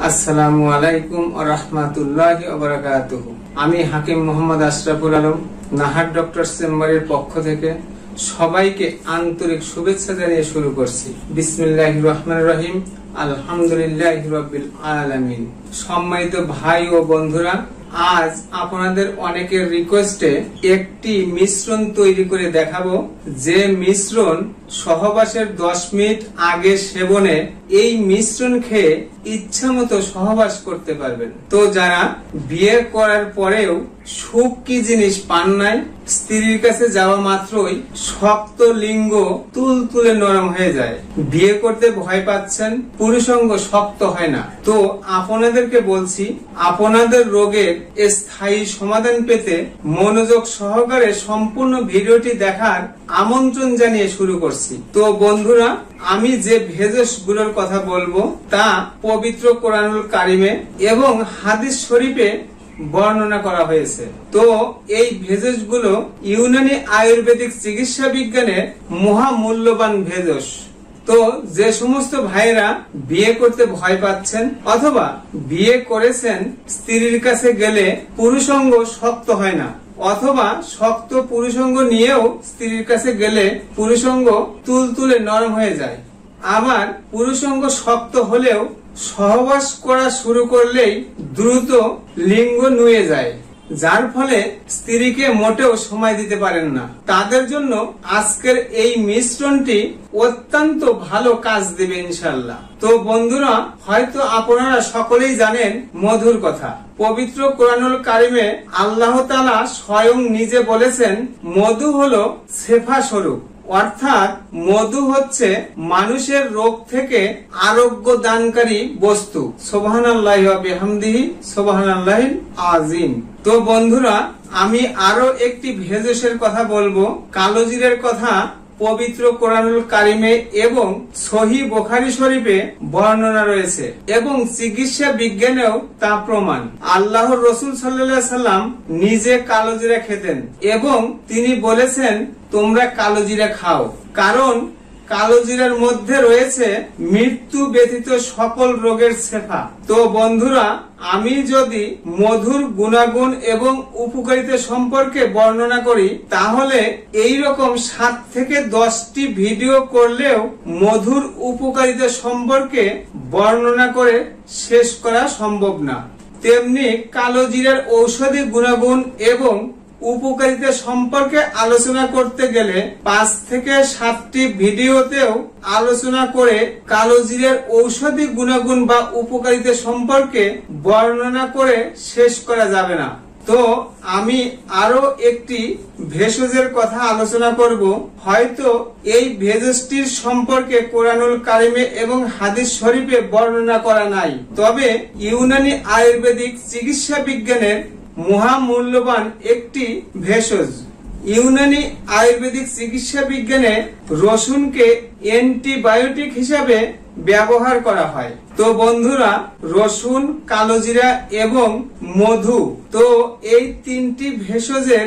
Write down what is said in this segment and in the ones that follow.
আসসালামু আলাইকুম ওয়া রাহমাতুল্লাহি ওয়া বারাকাতুহু। আমি হাকিম মোহাম্মদ আশরাফুল আলম নাহার ডক্টর চেম্বারের পক্ষ থেকে সবাইকে আন্তরিক শুভেচ্ছা জানিয়ে শুরু করছি। বিসমিল্লাহির রহমানির রহিম, আলহামদুলিল্লাহি রাব্বিল আলামিন। সম্মানিত ভাই ও বন্ধুরা, আজ আপনাদের অনেকের রিকোয়েস্টে একটি মিশ্রণ তৈরি করে দেখাবো, যে মিশ্রণ সহবাসের 10 মিনিট আগে সেবনে এই মিশ্রণ খেয়ে ইচ্ছা মতো সহবাস করতে পারবেন। তো যারা বিয়ে করার পরেও সুখ কি জিনিস পান নাই, স্ত্রীর কাছে যাওয়া মাত্রই শক্ত লিঙ্গ তুলতুলে নরম হয়ে যায়, বিয়ে করতে ভয় পাচ্ছেন, পুরুষাঙ্গ শক্ত হয় না, তো আপনাদেরকে বলছি, আপনাদের রোগের স্থায়ী সমাধান পেতে মনোযোগ সহকারে সম্পূর্ণ ভিডিওটি দেখার আমন্ত্রণ জানিয়ে শুরু করছি। তো বন্ধুরা, আমি যে ভেষজ গুলোর কথা বলবো তা পবিত্র কোরআনুল কারিমে এবং হাদিস শরীফে বর্ণনা করা হয়েছে। তো এই ভেষজ গুলো ইউনানি আয়ুর্বেদিক চিকিৎসা বিজ্ঞানের মহামূল্যবান ভেষজ। তো যে সমস্ত ভাইরা বিয়ে করতে ভয় পাচ্ছেন অথবা বিয়ে করেছেন, স্ত্রীর কাছে গেলে পুরুষাঙ্গ শক্ত হয় না, অথবা শক্ত পুরুষাঙ্গ নিয়েও স্ত্রীর কাছে গেলে পুরুষাঙ্গ তুলতুলে নরম হয়ে যায়, আবার পুরুষাঙ্গ শক্ত হলেও সহবাস করা শুরু করলেই দ্রুত লিঙ্গ নুয়ে যায়, যার ফলে স্ত্রীকে মোটেও সময় দিতে পারেন না, তাদের জন্য আজকের এই মিশ্রণটি অত্যন্ত ভালো কাজ দেবে ইনশাআল্লাহ। তো বন্ধুরা, হয়তো আপনারা সকলেই জানেন মধুর কথা। পবিত্র কোরআনুল কারিমে আল্লাহ তাআলা স্বয়ং নিজে বলেছেন, মধু হলো শেফা স্বরূপ, অর্থাৎ মধু হচ্ছে মানুষের রোগ থেকে আরোগ্য দানকারী বস্তু। সুবহানাল্লাহি ওয়া বিহামদিহি সুবহানাল্লাহিল আযীম। তো বন্ধুরা, আমি আরো একটি ভেষজের কথা বলবো। কালোজিরের কথা পবিত্র কোরআনুল কারিমে এবং সহিহ বুখারী শরীফে বর্ণনা রয়েছে এবং চিকিৎসা বিজ্ঞানেও তা প্রমাণ। আল্লাহর রাসূল সাল্লাল্লাহু আলাইহি সাল্লাম নিজে কালোজিরা খেতেন এবং তিনি বলেছেন, তোমরা কালোজিরা খাও, কারণ কালোজিরার মধ্যে রয়েছে মৃত্যু ব্যতীত সকল রোগের শেফা। তো বন্ধুরা, আমি যদি মধুর গুণাগুণ এবং উপকারিতা সম্পর্কে বর্ণনা করি, তাহলে এই রকম 7 থেকে 10টি ভিডিও করলেও মধুর উপকারিতা সম্পর্কে বর্ণনা করে শেষ করা সম্ভব না। তেমনি কালোজিরার ঔষধি গুণাগুণ এবং উপকারিতা সম্পর্কে আলোচনা করতে গেলে 5 থেকে 7টি ভিডিওতেও আলোচনা করে কালোজিরার ঔষধি গুণাগুণ বা উপকারিতা সম্পর্কে বর্ণনা করে শেষ করা যাবে না। তো আমি আরো একটি ভেষজের কথা আলোচনা করব। হয়তো এই ভেষজটির সম্পর্কে কোরআনুল কারিমে এবং হাদিস শরীফে বর্ণনা করা নাই, তবে ইউনানি আয়ুর্বেদিক চিকিৎসা বিজ্ঞানের মহামূল্যবান একটি ভেষজ। ইউনানি আয়ুর্বেদিক চিকিৎসা বিজ্ঞানে রসুনকে অ্যান্টিবায়োটিক হিসাবে ব্যবহার করা হয়। তো বন্ধুরা, রসুন, কালোজিরা এবং মধু, তো এই 3টি ভেষজের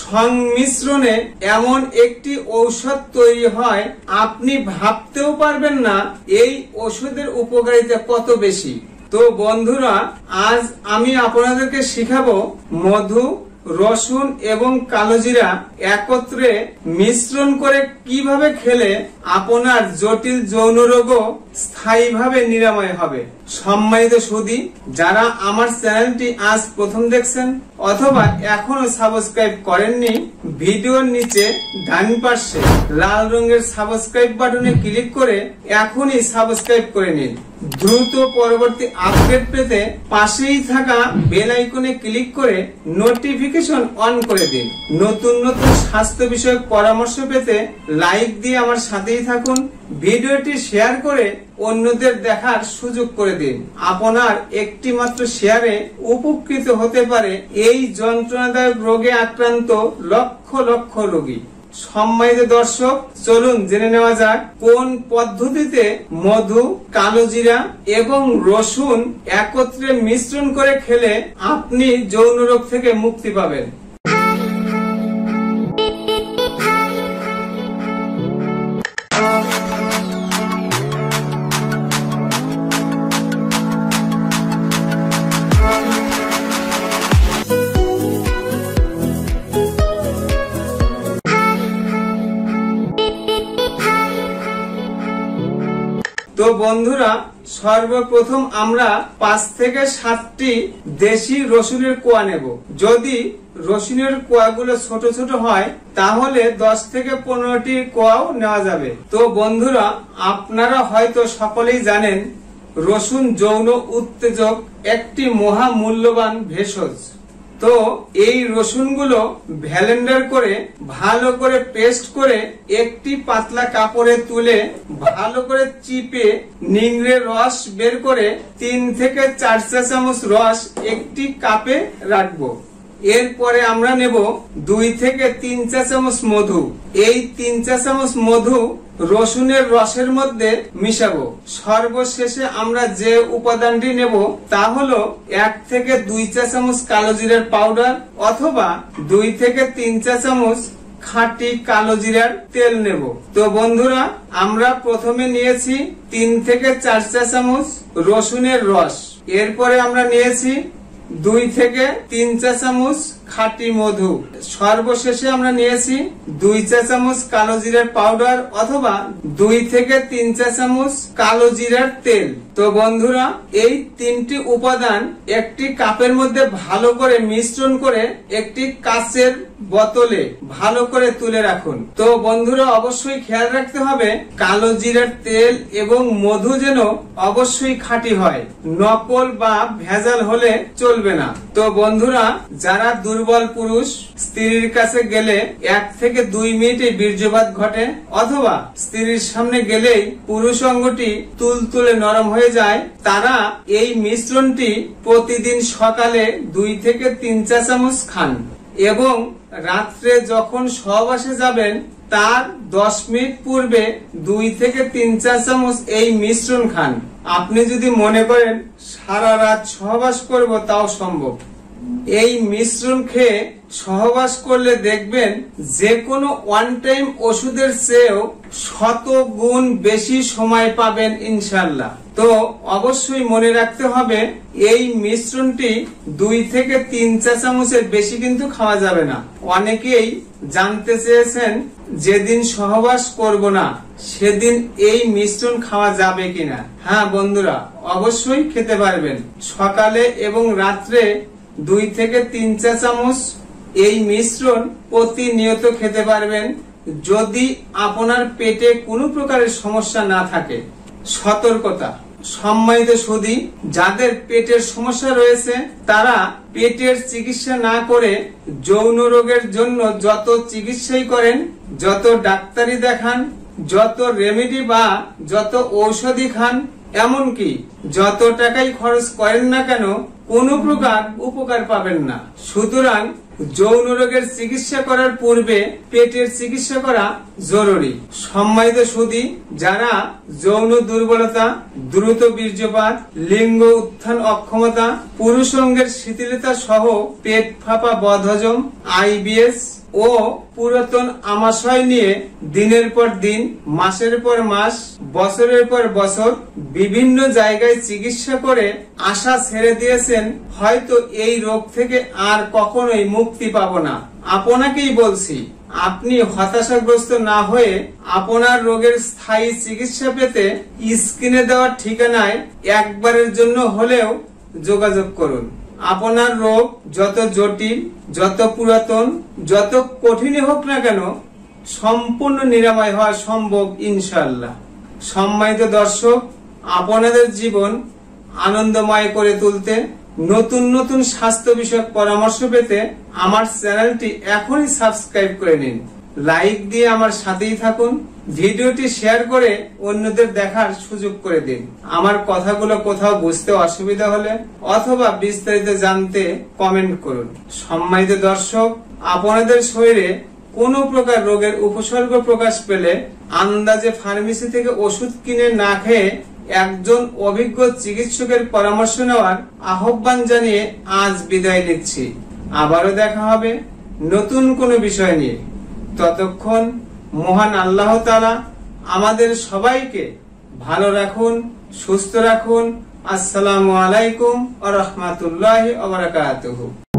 সংমিশ্রণে এমন একটি ঔষধ তৈরি হয়, আপনি ভাবতেও পারবেন না এই ওষুধের উপকারিতা কত বেশি। তো বন্ধুরা, আজ আমি আপনাদেরকে শিখাবো মধু, রসুন এবং কালোজিরা একত্রে মিশ্রণ করে কিভাবে খেলে আপনার জটিল যৌন রোগও স্থায়ীভাবে নিরাময় হবে। সম্মানিত সুধী, যারা আমার চ্যানেলটি আজ প্রথম দেখছেন অথবা এখনো সাবস্ক্রাইব করেননি, ভিডিওর নিচে ডান পাশে লাল রঙের সাবস্ক্রাইব বাটনে ক্লিক করে এখনই সাবস্ক্রাইব করে নিন। দ্রুত পরবর্তী আপডেট পেতে পাশেই থাকা বেল আইকনে ক্লিক করে নোটিফিকেশন অন করে দিন। নতুন নতুন স্বাস্থ্য বিষয়ক পরামর্শ পেতে লাইক দিয়ে আমার সাথেই থাকুন। ভিডিওটি শেয়ার করে অন্যদের দেখার সুযোগ করে দিন। আপনার একটি মাত্র শেয়ারে উপকৃত হতে পারে এই যন্ত্রণাদায়ক রোগে আক্রান্ত লক্ষ লক্ষ রোগী। সম্মানিত দর্শক, চলুন জেনে নেওয়া যাক কোন পদ্ধতিতে মধু, কালোজিরা এবং রসুন একত্রে মিশ্রণ করে খেলে আপনি যৌন রোগ থেকে মুক্তি পাবেন। তো বন্ধুরা, সর্বপ্রথম আমরা 5 থেকে 7টি দেশি রসুনের কোয়া নেব। যদি রসুনের কোয়াগুলো ছোট ছোট হয় তাহলে 10 থেকে 15টি কোয়াও নেওয়া যাবে। তো বন্ধুরা, আপনারা হয়তো সকলেই জানেন রসুন যৌন উত্তেজক একটি মহা মূল্যবান ভেষজ। তো এই রসুনগুলো ব্লেন্ডার করে ভালো করে পেস্ট করে একটি পাতলা কাপড়ে তুলে ভালো করে চিপে নিংড়ে রস বের করে 3 থেকে 4 চা চামচ রস একটি কাপে রাখবো। এরপরে আমরা নেব 2 থেকে 3 চা চামচ মধু। এই 3 চা চামচ মধু রসুনের রসের মধ্যে মিশাবো। সর্বশেষে আমরা যে উপাদানটি নেব তা হলো 1 থেকে 2 চা চামচ কালো জিরার পাউডার অথবা 2 থেকে 3 চা চামচ খাঁটি কালো জিরার তেল নেব। তো বন্ধুরা, আমরা প্রথমে নিয়েছি 3 থেকে 4 চা চামচ রসুনের রস। এরপরে আমরা নিয়েছি 2 থেকে 3 চা চামচ খাঁটি মধু। সর্বশেষে আমরা নিয়েছি 2 চা চামচ কালো জিরার পাউডার অথবা 2 থেকে 3 চা চামচ কালো জিরার তেল। তো বন্ধুরা, এই 3টি উপাদান একটি কাপের মধ্যে ভালো করে মিশ্রণ করে একটি কাচের বোতলে ভালো করে তুলে রাখুন। তো বন্ধুরা, অবশ্যই খেয়াল রাখতে হবে কালো জিরার তেল এবং মধু যেন অবশ্যই খাঁটি হয়, নকল বা ভেজাল হলে চলবে না। তো বন্ধুরা, যারা দুর্বল পুরুষ স্ত্রীর কাছে গেলে 1 থেকে 2 মিনিটে বীর্যপাত ঘটে অথবা স্ত্রীর সামনে গেলেই পুরুষ অঙ্গটি তুলতুলে নরম হয়ে যায়, তারা এই মিশ্রণটি প্রতিদিন সকালে 2 থেকে 3 চা চামচ খান এবং রাত্রে যখন সহবাসে যাবেন তার 10 মিনিট পূর্বে 2 থেকে 3 চা চামচ এই মিশ্রণ খান। আপনি যদি মনে করেন সারা রাত সহবাস করব, তাও সম্ভব। এই মিশ্রণ খেয়ে সহবাস করলে দেখবেন যে কোনো ওয়ান টাইম ওষুধের চেয়েও 100 গুণ বেশি সময় পাবেন ইনশাআল্লাহ। তো অবশ্যই মনে রাখতে হবে এই মিশ্রণটি 2 থেকে 3 চা চামচের বেশি কিন্তু খাওয়া যাবে না। অনেকেই জানতে চেয়েছেন যেদিন সহবাস করব না সেদিন এই মিশ্রণ খাওয়া যাবে কিনা। হ্যাঁ বন্ধুরা, অবশ্যই খেতে পারবেন। সকালে এবং রাত্রে 2 থেকে 3 চা চামচ এই মিশ্রণ প্রতিনিয়ত খেতে পারবেন যদি আপনার পেটে কোনো প্রকারের সমস্যা না থাকে। সতর্কতা, সম্মানিত সুধী, যাদের পেটের সমস্যা রয়েছে তারা পেটের চিকিৎসা না করে যৌন রোগের জন্য যত চিকিৎসাই করেন, যত ডাক্তারি দেখান, যত রেমেডি বা যত ঔষধি খান, এমনকি যত টাকাই খরচ করেন না কেন কোনো প্রকার উপকার পাবেন না। সুতরাং যৌন রোগের চিকিৎসা করার পূর্বে পেটের চিকিৎসা করা জরুরি। সম্মানিত সুধী, যারা যৌন দুর্বলতা, দ্রুত বীর্যপাত, লিঙ্গ উত্থান অক্ষমতা, পুরুষাঙ্গের শিথিলতা সহ পেট ফাঁপা, বদহজম, IBS ও পুরাতন আমাশয় নিয়ে দিনের পর দিন, মাসের পর মাস, বছরের পর বছর বিভিন্ন জায়গায় চিকিৎসা করে আশা ছেড়ে দিয়েছেন, হয়তো এই রোগ থেকে আর কখনোই মুক্তি পাবো না, আপনাকেই বলছি, আপনি হতাশাগ্রস্ত না হয়ে আপনার রোগের স্থায়ী চিকিৎসা পেতে স্ক্রিনে দেওয়া ঠিকানায় একবারের জন্য হলেও যোগাযোগ করুন। আপনার রোগ যত জটিল, যত পুরাতন, যত কঠিনই হোক না কেন, সম্পূর্ণ নিরাময় হওয়া সম্ভব ইনশাআল্লাহ। সম্মানিত দর্শক, আপনাদের জীবন আনন্দময় করে তুলতে, নতুন নতুন স্বাস্থ্য বিষয়ক পরামর্শ পেতে আমার চ্যানেলটি এখনই সাবস্ক্রাইব করে নিন। লাইক দিয়ে আমার সাথেই থাকুন, ভিডিওটি শেয়ার করে অন্যদের দেখার সুযোগ করে দিন। আমার কথাগুলো কোথাও বুঝতে অসুবিধা হলে অথবা বিস্তারিত জানতে কমেন্ট করুন। সম্মানিত দর্শক, আপনাদের শরীরে কোনো প্রকার রোগের উপসর্গ প্রকাশ পেলে আন্দাজে ফার্মেসি থেকে ওষুধ কিনে না খেয়ে একজন অভিজ্ঞ চিকিৎসকের পরামর্শ নেওয়ার আহ্বান জানিয়ে আজ বিদায় নিচ্ছি। আবারও দেখা হবে নতুন কোনো বিষয় নিয়ে। ততক্ষণ মহান আল্লাহ তাআলা আমাদের সবাইকে ভালো রাখুন, সুস্থ রাখুন। আসসালামু আলাইকুম ওয়া রাহমাতুল্লাহি ওয়া বারাকাতুহু।